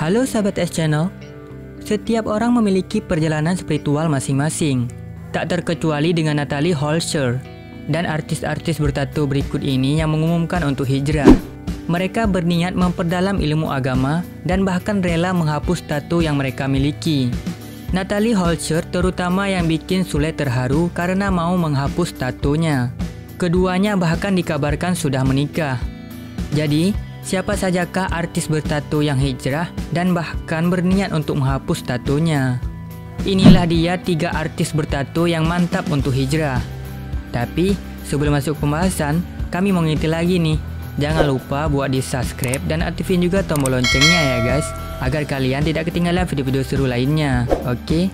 Halo sahabat S Channel. Setiap orang memiliki perjalanan spiritual masing-masing, tak terkecuali dengan Natalie Holscher dan artis-artis bertato berikut ini yang mengumumkan untuk hijrah. Mereka berniat memperdalam ilmu agama dan bahkan rela menghapus tato yang mereka miliki. Natalie Holscher terutama yang bikin Sule terharu karena mau menghapus tatonya. Keduanya bahkan dikabarkan sudah menikah. Jadi, siapa sajakah artis bertato yang hijrah dan bahkan berniat untuk menghapus tatonya? Inilah dia 3 artis bertato yang mantap untuk hijrah. Tapi, sebelum masuk pembahasan, kami mau ngingetin lagi nih. Jangan lupa buat di subscribe dan aktifin juga tombol loncengnya ya guys, agar kalian tidak ketinggalan video-video seru lainnya. Oke?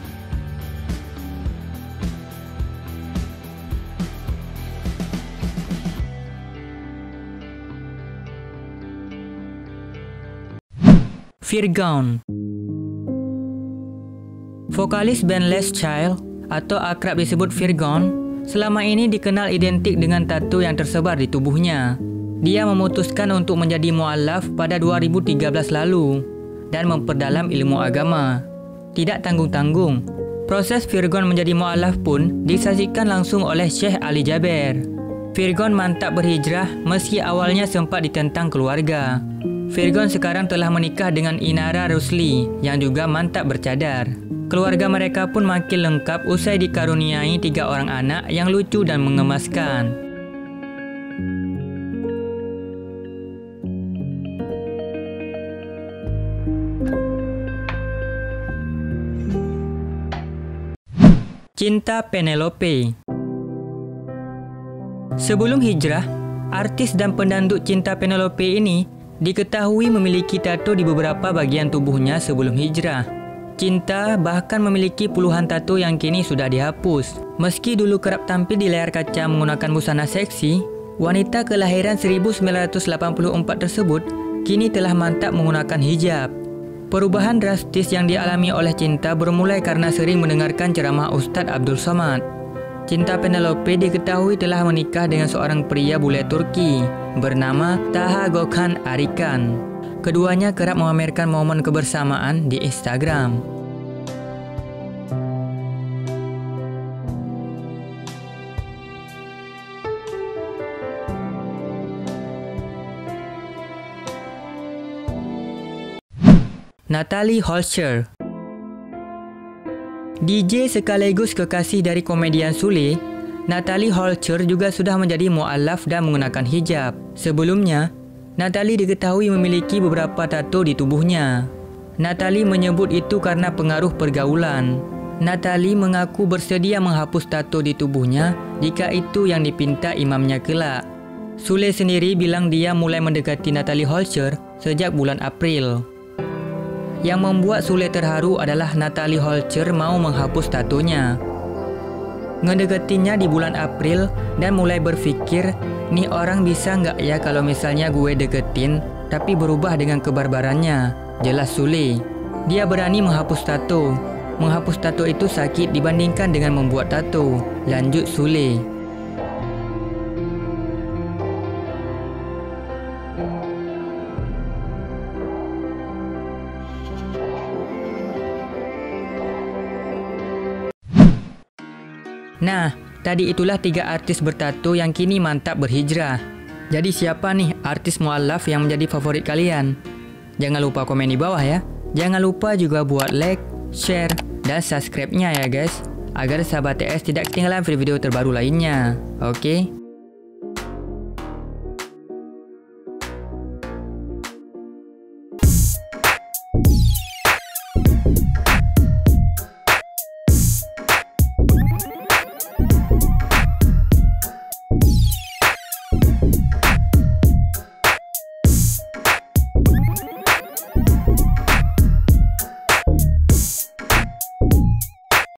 Virgon. Vokalis band Last Child atau akrab disebut Virgon, selama ini dikenal identik dengan tato yang tersebar di tubuhnya. Dia memutuskan untuk menjadi mu'alaf pada 2013 lalu dan memperdalam ilmu agama. Tidak tanggung-tanggung, proses Virgon menjadi mu'alaf pun disaksikan langsung oleh Syekh Ali Jaber. Virgon mantap berhijrah meski awalnya sempat ditentang keluarga. Virgon sekarang telah menikah dengan Inara Rusli yang juga mantap bercadar. Keluarga mereka pun makin lengkap usai dikaruniai 3 orang anak yang lucu dan mengemaskan. Cinta Penelope. Sebelum hijrah, artis dan pendanduk Cinta Penelope ini diketahui memiliki tato di beberapa bagian tubuhnya sebelum hijrah. Cinta bahkan memiliki puluhan tato yang kini sudah dihapus. Meski dulu kerap tampil di layar kaca menggunakan busana seksi, wanita kelahiran 1984 tersebut kini telah mantap menggunakan hijab. Perubahan drastis yang dialami oleh Cinta bermulai karena sering mendengarkan ceramah Ustadz Abdul Somad. Cinta Penelope diketahui telah menikah dengan seorang pria bule Turki bernama Taha Gökhan Arikan. Keduanya kerap memamerkan momen kebersamaan di Instagram. Natalie Holscher. DJ sekaligus kekasih dari komedian Sule, Natalie Holscher juga sudah menjadi mu'alaf dan menggunakan hijab. Sebelumnya, Natalie diketahui memiliki beberapa tato di tubuhnya. Natalie menyebut itu karena pengaruh pergaulan. Natalie mengaku bersedia menghapus tato di tubuhnya jika itu yang dipinta imamnya kelak. Sule sendiri bilang dia mulai mendekati Natalie Holscher sejak bulan April. Yang membuat Sule terharu adalah Natalie Holscher mau menghapus tatonya. Ngedeketinya di bulan April dan mulai berpikir, nih orang bisa nggak ya kalau misalnya gue deketin tapi berubah dengan kebarbarannya, jelas Sule. Dia berani menghapus tato. Menghapus tato itu sakit dibandingkan dengan membuat tato, lanjut Sule. Nah, tadi itulah 3 artis bertato yang kini mantap berhijrah. Jadi siapa nih artis mu'alaf yang menjadi favorit kalian? Jangan lupa komen di bawah ya. Jangan lupa juga buat like, share, dan subscribe-nya ya guys, agar sahabat TS tidak ketinggalan video-video terbaru lainnya. Oke?